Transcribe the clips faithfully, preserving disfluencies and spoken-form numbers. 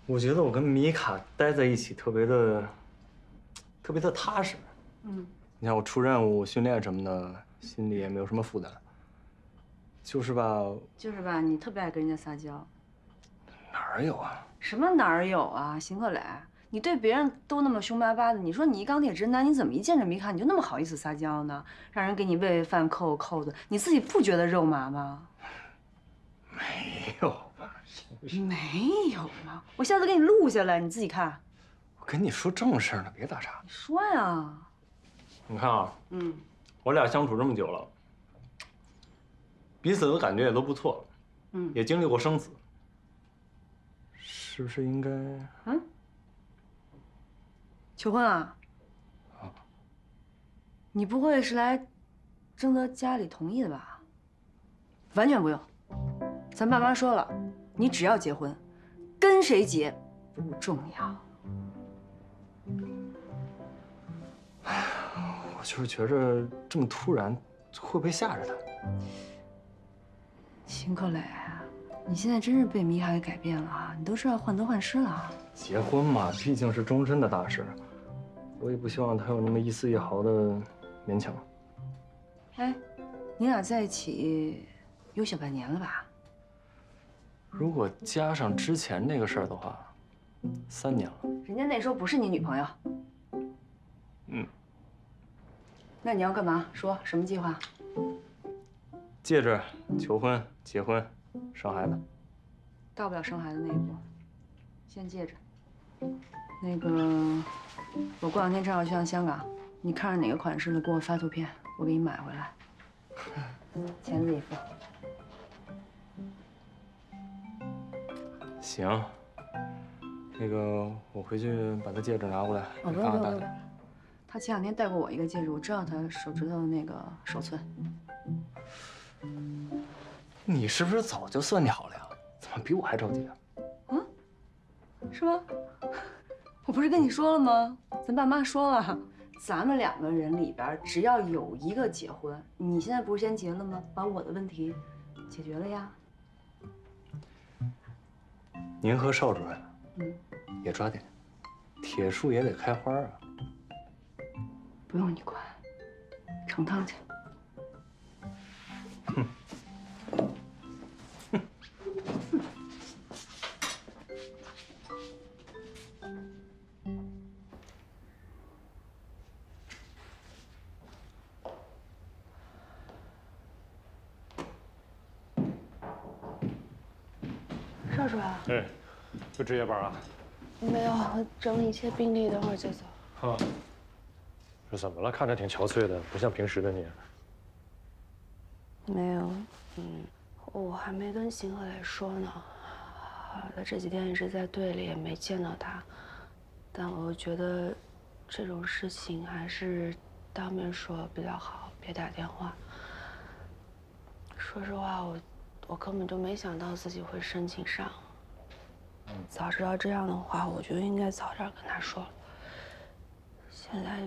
我觉得我跟米卡待在一起特别的、特别的踏实。嗯，你看我出任务、训练什么的，心里也没有什么负担。就是吧， 就是吧，你特别爱跟人家撒娇。 哪儿有啊？ 什么哪儿有啊，邢克磊，你对别人都那么凶巴巴的，你说你一钢铁直男，你怎么一见着米卡你就那么好意思撒娇呢？让人给你喂喂饭、扣扣扣子，你自己不觉得肉麻吗？ 没有吧？ 没有吗？我下次给你录下来，你自己看。 我跟你说正事呢，别打岔。 你说呀。 你看啊， 嗯， 我俩相处这么久了，彼此的感觉也都不错，嗯，也经历过生死，是不是应该？嗯。 求婚啊？啊。你不会是来征得家里同意的吧？完全不用，咱爸妈说了，你只要结婚，跟谁结不重要。 我就是觉着这么突然，会不会吓着他？ 邢克磊，你现在真是被米卡给改变了啊！你都是要患得患失了。 结婚嘛，毕竟是终身的大事，我也不希望他有那么一丝一毫的勉强。 哎，你俩在一起有小半年了吧？ 如果加上之前那个事儿的话，三年了。 人家那时候不是你女朋友。 嗯。 那你要干嘛？说什么计划？ 戒指、求婚、结婚、生孩子。 到不了生孩子那一步，先戒指。那个，我过两天正好去趟香港，你看上哪个款式了，给我发图片，我给你买回来。钱自己付。 行。那个，我回去把他戒指拿过来。 哦，不用不用不用。他前两天戴过我一个戒指，我知道他手指头的那个手寸。 你是不是早就算计好了呀？怎么比我还着急啊？ 嗯，是吗？我不是跟你说了吗？咱爸妈说了，咱们两个人里边只要有一个结婚，你现在不是先结了吗？把我的问题解决了呀。 您和邵主任， 嗯， 也抓紧，铁树也得开花啊。 不用你管，盛汤去。哼。邵主任。 哎，有值夜班啊？ 没有，我整理一些病历，等会儿就走。 啊。这怎么了？看着挺憔悴的，不像平时的你。 没有，嗯，我还没跟邢克磊说呢。他这几天一直在队里，也没见到他。但我觉得这种事情还是当面说比较好，别打电话。说实话，我我根本就没想到自己会申请上。早知道这样的话，我就应该早点跟他说了。现在。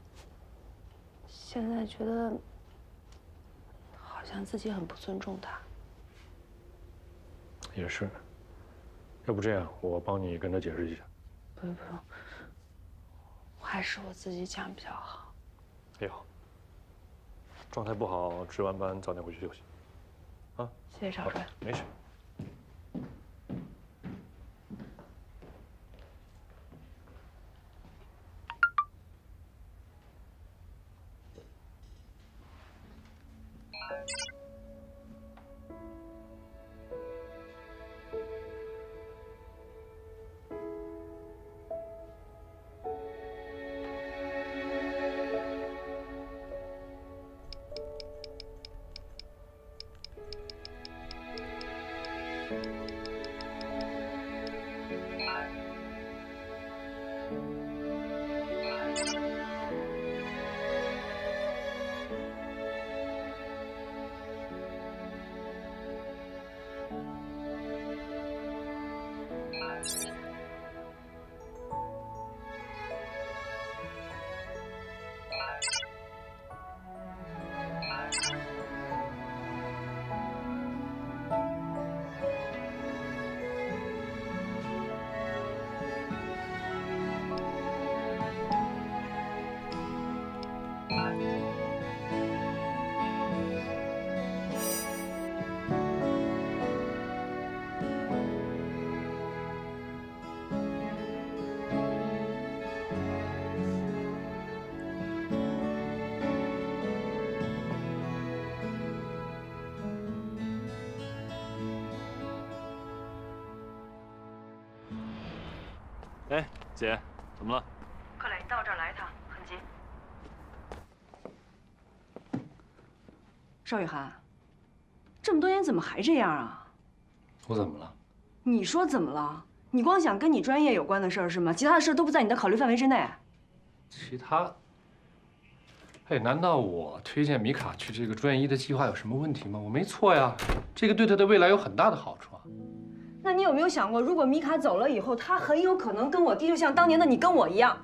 现在觉得好像自己很不尊重他。 也是，要不这样，我帮你跟他解释一下。 不用不用，还是我自己讲比较好。 也好，状态不好，值完班早点回去休息。啊， 谢谢邵主任。 没事。 哎，姐，怎么了？ 克磊，你到这儿来一趟，很急。邵雨涵，这么多年怎么还这样啊？ 我怎么了？ 你说怎么了？你光想跟你专业有关的事儿是吗？其他的事都不在你的考虑范围之内。 其他？哎，难道我推荐米卡去这个专业医的计划有什么问题吗？我没错呀，这个对她的未来有很大的好处啊。 那你有没有想过，如果米卡走了以后，她很有可能跟我弟就像当年的你跟我一样？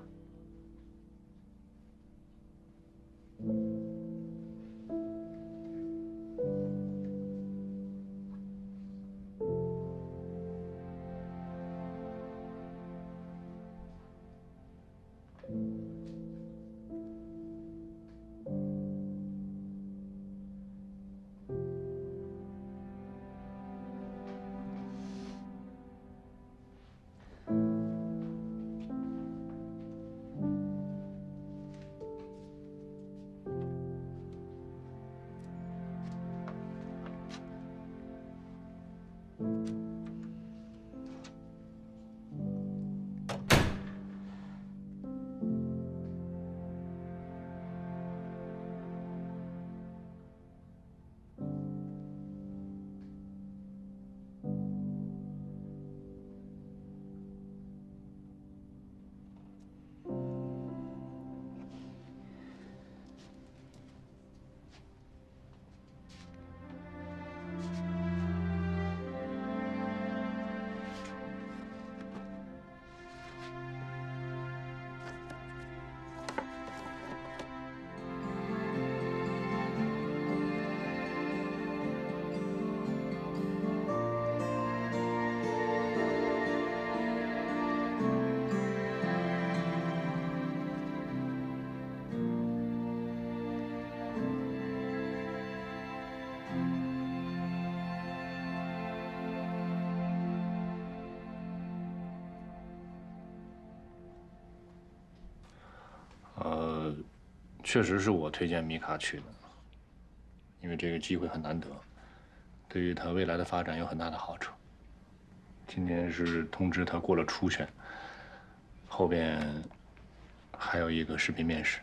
呃，确实是我推荐米卡去的，因为这个机会很难得，对于她未来的发展有很大的好处。今天是通知她过了初选，后边还有一个视频面试。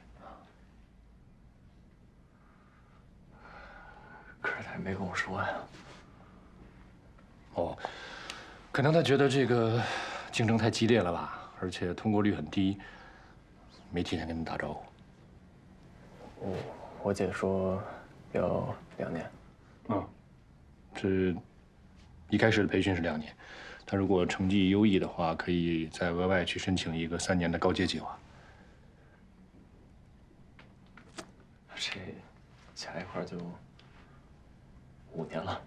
可是他也没跟我说呀。 哦，可能他觉得这个竞争太激烈了吧，而且通过率很低，没提前跟你打招呼。 我我姐说要两年。 嗯，这一开始的培训是两年，他如果成绩优异的话，可以再额外去申请一个三年的高阶计划。 这加一块就五年了，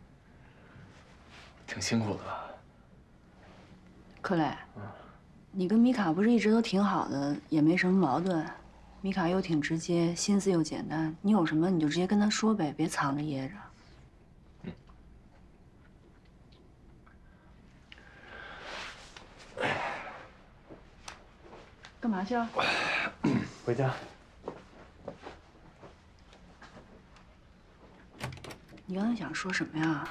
挺辛苦的吧？ 克磊，你跟米卡不是一直都挺好的，也没什么矛盾。米卡又挺直接，心思又简单，你有什么你就直接跟她说呗，别藏着掖着。嗯。干嘛去啊？ 回家。 你刚才想说什么呀？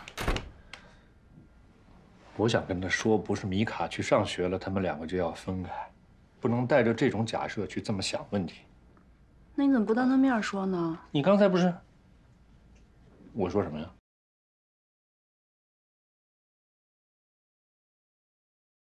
我想跟他说，不是米卡去上学了，他们两个就要分开，不能带着这种假设去这么想问题。 那你怎么不当他面说呢？ 你刚才不是？我说什么呀？